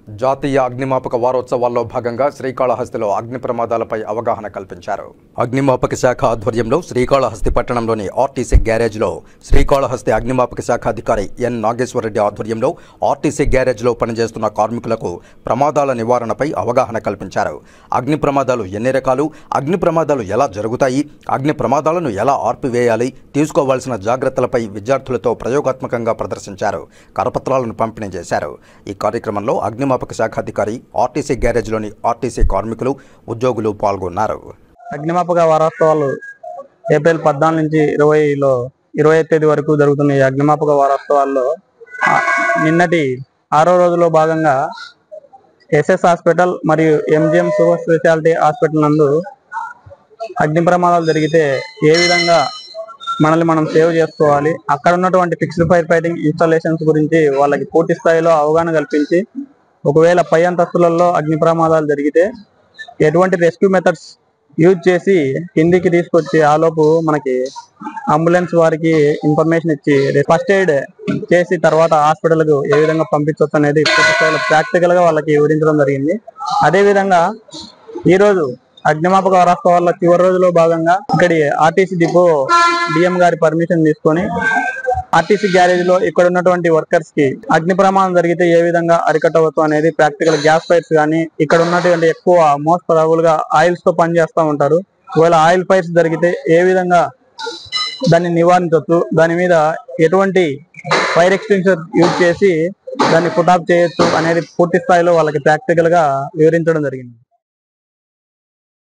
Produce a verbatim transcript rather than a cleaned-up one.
జాతీయ అగ్నిమాపక వారోత్సవాల్లో భాగంగా శ్రీకాళహస్తిలో అగ్ని ప్రమాదాలపై అవగాహన కల్పించారు. అగ్నిమాపక శాఖ ఆధ్వర్యంలో శ్రీకాళహస్తి పట్టణంలోని ఆర్టీసీ గ్యారేజ్లో శ్రీకాళహస్తి అగ్నిమాపక శాఖ అధికారి ఎన్ నాగేశ్వరరెడ్డి ఆధ్వర్యంలో ఆర్టీసీ గ్యారేజ్లో పనిచేస్తున్న కార్మికులకు ప్రమాదాల నివారణపై అవగాహన కల్పించారు. అగ్ని ప్రమాదాలు ఎన్ని రకాలు, అగ్ని ప్రమాదాలు ఎలా జరుగుతాయి, అగ్ని ప్రమాదాలను ఎలా ఆర్పివేయాలి, తీసుకోవాల్సిన జాగ్రత్తలపై విద్యార్థులతో ప్రయోగాత్మకంగా ప్రదర్శించారు. కరపత్రాలను పంపిణీ చేశారు. ఈ కార్యక్రమంలో అగ్నిమాపక శాఖ అధికారి, ఆర్టీసీ గ్యారేజ్లోని ఆర్టీసీ కార్మికులు, ఉద్యోగులు పాల్గొన్నారు. అగ్నిమాపక వారోత్సవాలు ఏప్రిల్ పద్నాలుగు నుంచి ఇరవైలో ఇరవై తేదీ వరకు జరుగుతున్న ఈ అగ్నిమాపక వారోత్సవాల్లో నిన్నటి ఆరో రోజులో భాగంగా ఎస్ఎస్ హాస్పిటల్ మరియు ఎంజిఎం సూపర్ స్పెషాలిటీ హాస్పిటల్ నందు అగ్ని ప్రమాదాలు జరిగితే ఏ విధంగా మనల్ని మనం సేవ్ చేసుకోవాలి, అక్కడ ఉన్నటువంటి ఫిక్స్డ్ ఫైర్ ఫైటింగ్ ఇన్స్టాలేషన్స్ గురించి వాళ్ళకి పూర్తి స్థాయిలో అవగాహన కల్పించి, ఒకవేళ పై అంతస్తులలో అగ్ని ప్రమాదాలు జరిగితే ఎటువంటి రెస్క్యూ మెథడ్స్ యూజ్ చేసి కిందికి తీసుకొచ్చి ఆలోపు మనకి అంబులెన్స్ వారికి ఇన్ఫర్మేషన్ ఇచ్చి ఫస్ట్ ఎయిడ్ చేసి తర్వాత హాస్పిటల్కు ఏ విధంగా పంపించవచ్చు అనేది పూర్తి స్థాయిలో ప్రాక్టికల్ గా వాళ్ళకి వివరించడం జరిగింది. అదేవిధంగా ఈరోజు అగ్నిమాపక వారోత్సవాల్లో చివరి రోజులో భాగంగా ఇక్కడి ఆర్టీసీ డిపో డిఎం గారి పర్మిషన్ తీసుకొని ఆర్టీసీ గ్యారేజ్ లో ఇక్కడ ఉన్నటువంటి వర్కర్స్ కి అగ్ని ప్రమాదం జరిగితే ఏ విధంగా అరికట్టవచ్చు అనేది ప్రాక్టికల్ గ్యాస్ ఫైర్స్ కానీ ఇక్కడ ఉన్నటువంటి ఎక్కువ మోస్ట్ ప్రాబబుల్ గా ఆయిల్స్ తో పనిచేస్తూ ఉంటారు. ఒకవేళ ఆయిల్ ఫైర్స్ జరిగితే ఏ విధంగా దాన్ని నివారించవచ్చు, దాని మీద ఎటువంటి ఫైర్ ఎక్స్టింగ్విషర్ యూజ్ చేసి దాన్ని పుట్ ఆఫ్ చేయొచ్చు అనేది పూర్తి స్థాయిలో వాళ్ళకి ప్రాక్టికల్ గా వివరించడం జరిగింది.